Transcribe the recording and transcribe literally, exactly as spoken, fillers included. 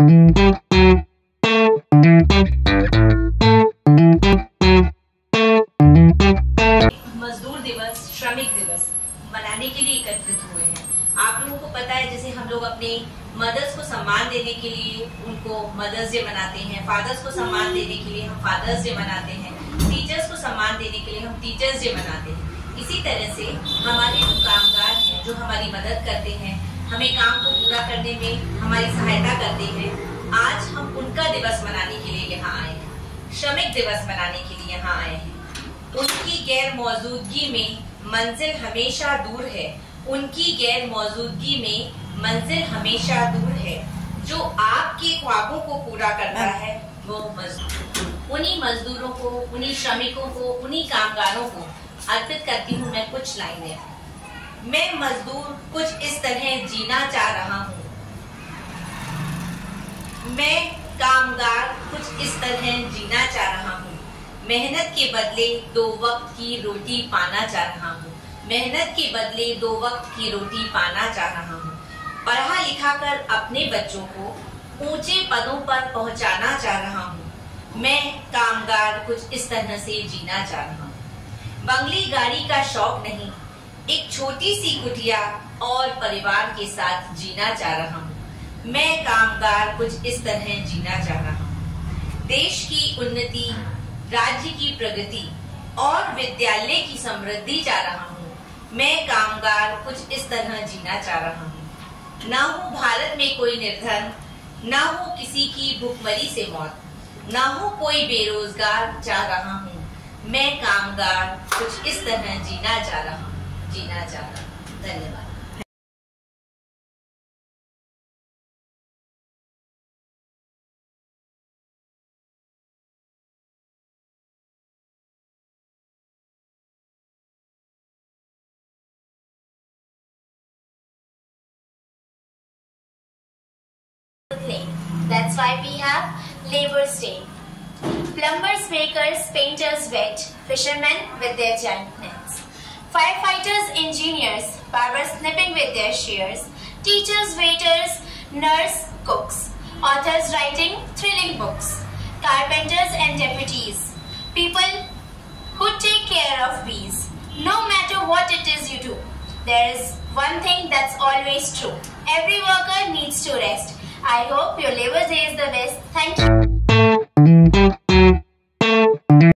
मजदूर दिवस, श्रमिक दिवस मनाने के लिए एकत्रित हुए हैं। आप लोगों को पता है, जैसे हम लोग अपने मदर्स को सम्मान देने के लिए उनको मदर्स डे मनाते हैं, फादर्स को सम्मान देने के लिए हम फादर्स डे मनाते हैं, टीचर्स को सम्मान देने के लिए हम टीचर्स डे मनाते हैं। इसी तरह से हमारे जो कामगार हैं, जो हमारी मदद करते हैं, हमें काम को पूरा करने में हमारी सहायता करते हैं, आज हम उनका दिवस मनाने के लिए यहाँ आए हैं, श्रमिक दिवस मनाने के लिए यहाँ आए हैं। उनकी गैर मौजूदगी में मंजिल हमेशा दूर है, उनकी गैर मौजूदगी में मंजिल हमेशा दूर है। जो आपके ख्वाबों को पूरा करता है वो मजदूर। उन्हीं मजदूरों को, उन्हीं श्रमिकों को, उन्हीं कामगारों को अर्पित करती हूँ मैं कुछ लाइनें। मैं मजदूर कुछ इस तरह जीना चाह रहा हूँ, मैं कामगार कुछ इस तरह जीना चाह रहा हूँ। मेहनत के बदले दो वक्त की रोटी पाना चाह रहा हूँ, मेहनत के बदले दो वक्त की रोटी पाना चाह रहा हूँ। पढ़ा लिखा कर अपने बच्चों को ऊंचे पदों पर पहुंचाना चाह रहा हूँ। मैं कामगार कुछ इस तरह से जीना चाह रहा हूँ। बंगली गाड़ी का शौक नहीं, एक छोटी सी कुटिया और परिवार के साथ जीना चाह रहा हूँ। मैं कामगार कुछ इस तरह जीना चाह रहा हूँ। देश की उन्नति, राज्य की प्रगति और विद्यालय की समृद्धि चाह रहा हूँ। मैं कामगार कुछ इस तरह जीना चाह रहा हूँ। ना हो भारत में कोई निर्धन, ना हो किसी की भूखमरी से मौत, ना हो कोई बेरोजगार चाह रहा हूँ। मैं कामगार कुछ इस तरह जीना चाह रहा हूँ, जीना चाह रहा हूँ। धन्यवाद। That's why we have Labour's Day. Plumbers, bakers, painters wet, fishermen with their giant nets, firefighters, engineers, barbers nipping with their shears, teachers, waiters, nurse, cooks, authors writing thrilling books, carpenters and deputies, people who take care of bees. No matter what it is you do, there is one thing that's always true. Every worker needs to rest. I hope your Labour Day is the best. Thank you.